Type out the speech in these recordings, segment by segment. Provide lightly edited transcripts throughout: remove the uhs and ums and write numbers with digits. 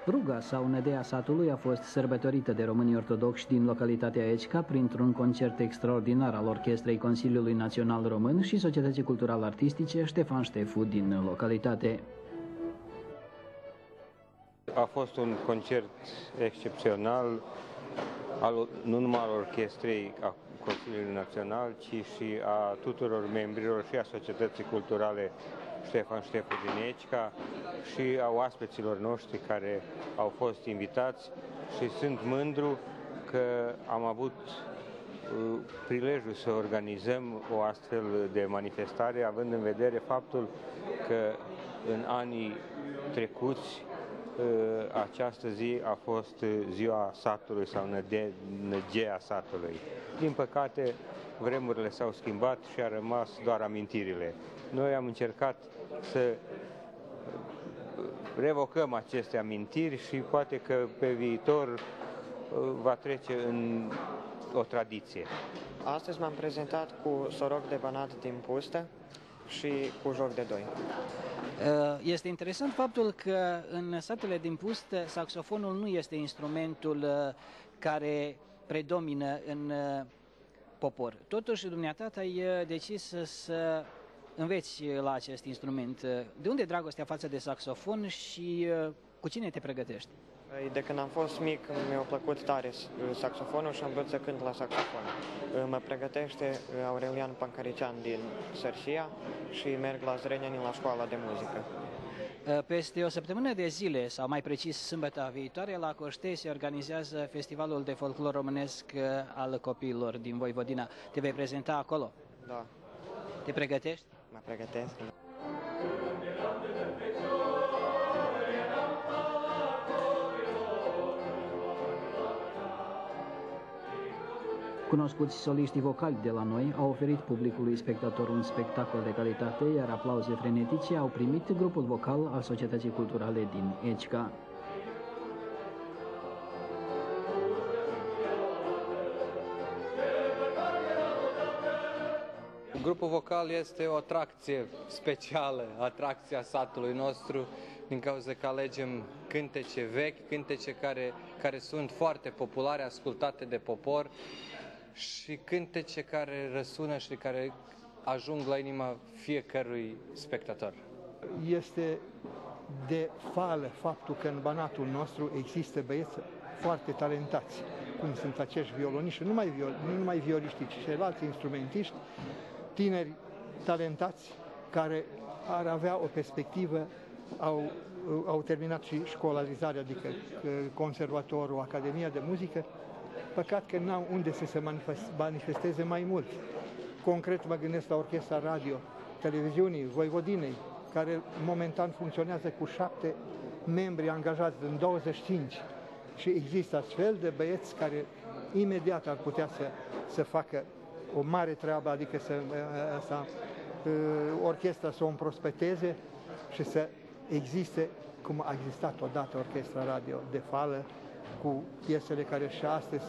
Ruga sau Nădea satului a fost sărbătorită de românii ortodoxi din localitatea Ecica printr-un concert extraordinar al Orchestrei Consiliului Național Român și Societății Cultural-Artistice Ștefan Ștefu din localitate. A fost un concert excepțional, nu numai al Orchestrei a Consiliului Național, ci și a tuturor membrilor și a Societății Culturale Ștefan Ștefu din Ecica și a oaspeților noștri care au fost invitați și sunt mândru că am avut prilejul să organizăm o astfel de manifestare, având în vedere faptul că în anii trecuți această zi a fost ziua satului sau Nădea satului. Din păcate, vremurile s-au schimbat și a rămas doar amintirile. Noi am încercat să revocăm aceste amintiri și poate că pe viitor va trece în o tradiție. Astăzi m-am prezentat cu soroc de banat din pustă și cu joc de doi. Este interesant faptul că în satele din pustă saxofonul nu este instrumentul care predomină în popor. Totuși, dumneata ai decis să înveți la acest instrument. De unde dragostea față de saxofon și cu cine te pregătești? De când am fost mic mi-a plăcut tare saxofonul și am vrut să cânt la saxofon. Mă pregătește Aurelian Pancarician din Sărșia și merg la Zrenjanin la școala de muzică. Peste o săptămână de zile, sau mai precis sâmbătă viitoare, la Coștei se organizează Festivalul de Folclor Românesc al Copiilor din Voivodina. Te vei prezenta acolo? Da. Te pregătești? Mă pregătesc. Cunoscuți soliștii vocali de la noi au oferit publicului spectator un spectacol de calitate, iar aplauze frenetice au primit grupul vocal al Societății Culturale din Ecica. Grupul vocal este o atracție specială, atracția satului nostru, din cauza că alegem cântece vechi, cântece care sunt foarte populare, ascultate de popor și cântece care răsună și care ajung la inima fiecărui spectator. Este de fală faptul că în Banatul nostru există băieți foarte talentați, cum sunt acești violoniști, nu numai violiștii, ci și ceilalți instrumentiști, tineri talentați care ar avea o perspectivă, au terminat și școlarizarea, adică conservatorul, Academia de Muzică, păcat că n-au unde să se manifesteze mai mult. Concret mă gândesc la Orchestra Radio, Televiziunii, Voivodinei, care momentan funcționează cu 7 membri angajați în 25 și există astfel de băieți care imediat ar putea să facă o mare treabă, adică orchestra să o împrospeteze și să existe, cum a existat odată Orchestra Radio de fală, cu piesele care și astăzi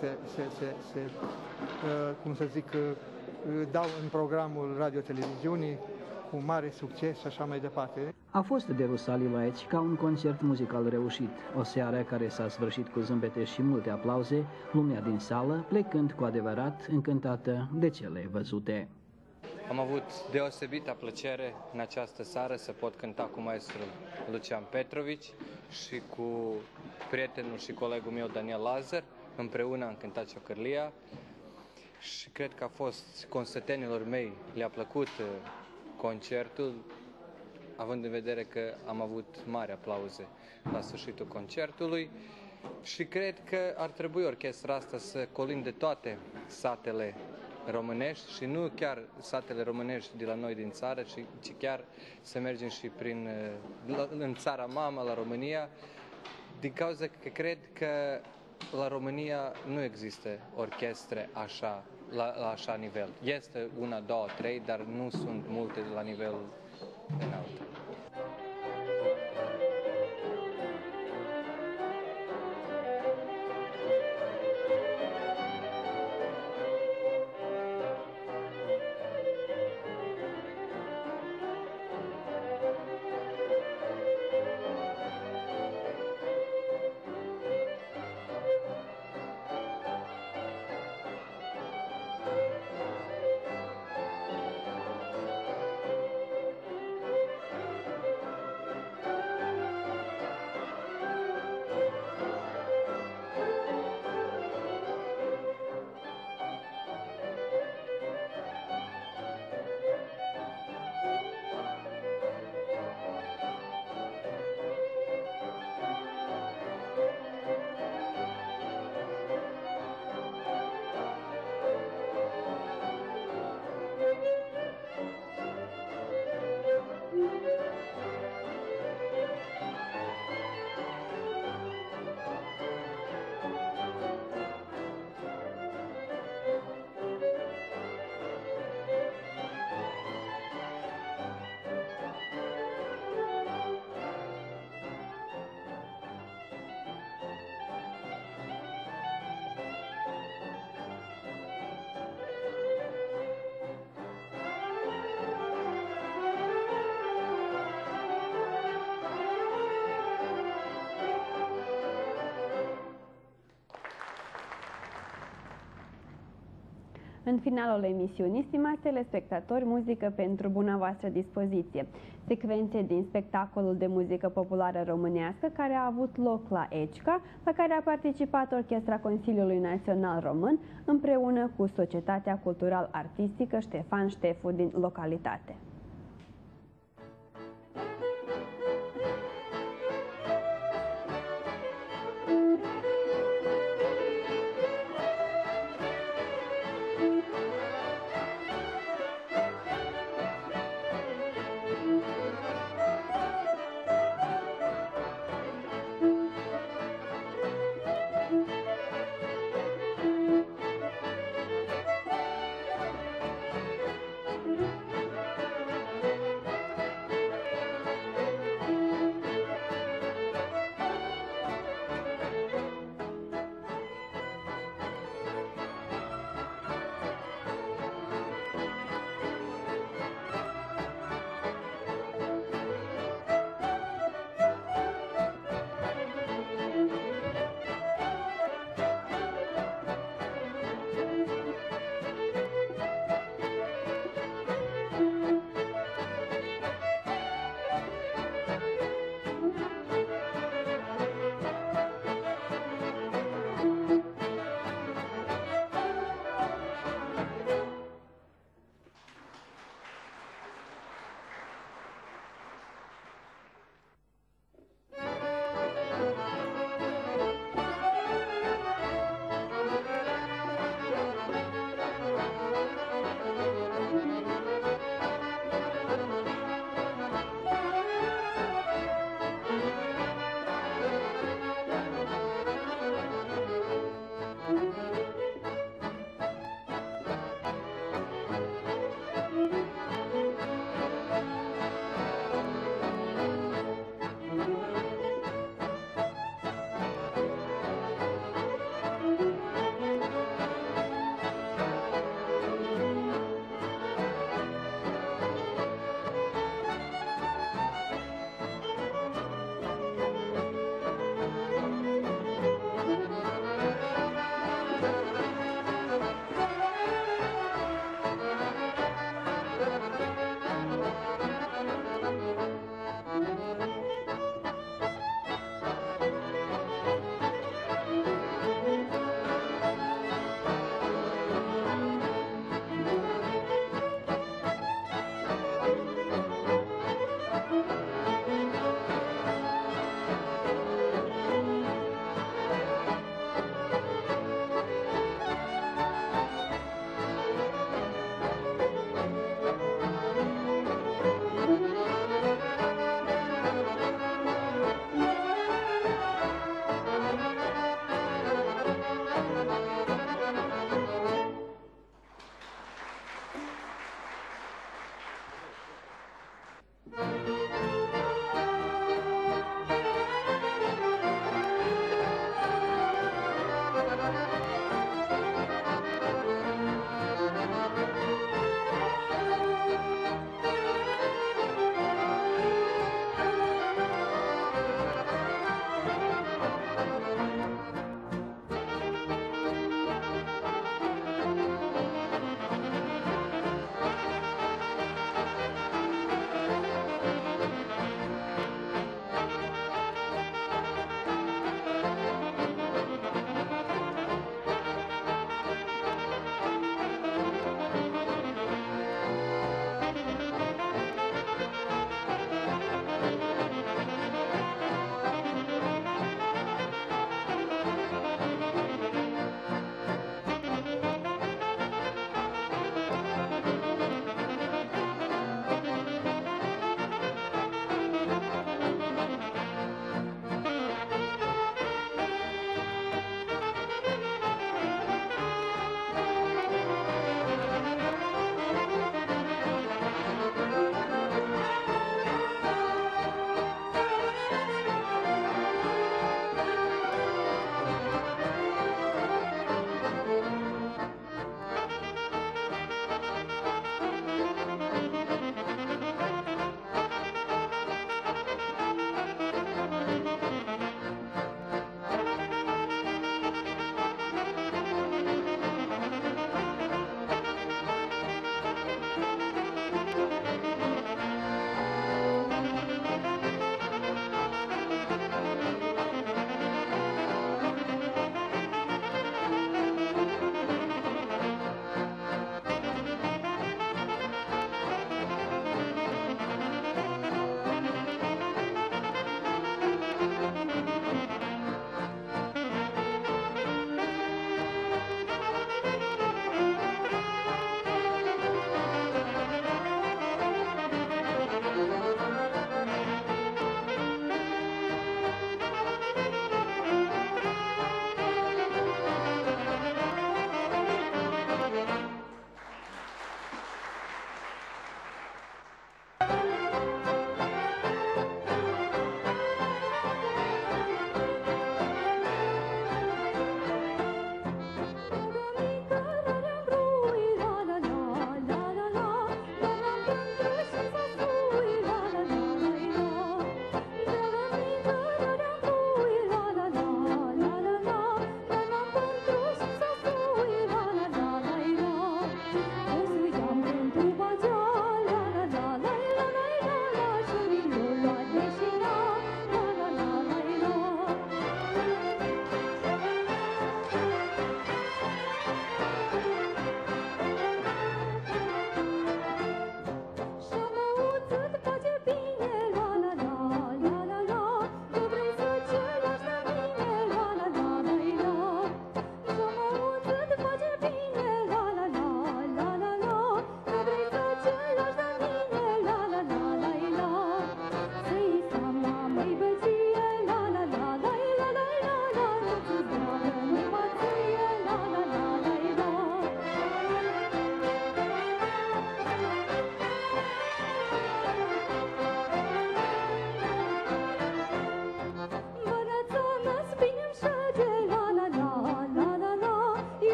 cum să zic, dau în programul radio-televiziunii cu mare succes și așa mai departe. A fost de Rusalii la Ecica un concert muzical reușit, o seară care s-a sfârșit cu zâmbete și multe aplauze, lumea din sală plecând cu adevărat încântată de cele văzute. Am avut deosebită plăcere în această seară să pot cânta cu maestrul Lucian Petrovici și cu prietenul și colegul meu Daniel Lazar. Împreună am cântat Ciocârlia și cred că a fost consătenilor mei, le-a plăcut concertul, având în vedere că am avut mari aplauze la sfârșitul concertului și cred că ar trebui orchestra asta să colinde toate satele românești și nu chiar satele românești de la noi din țară, ci chiar să mergem și în țara mamă, la România, din cauza că cred că la România nu există orchestre așa, la așa nivel. Este una, două, trei, dar nu sunt multe la nivel înalt. În finalul emisiunii, stimați telespectatori, muzică pentru buna voastră dispoziție. Secvențe din spectacolul de muzică populară românească care a avut loc la ECCA, la care a participat Orchestra Consiliului Național Român împreună cu Societatea Cultural-Artistică Ștefan Ștefu din localitate.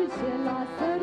și lasă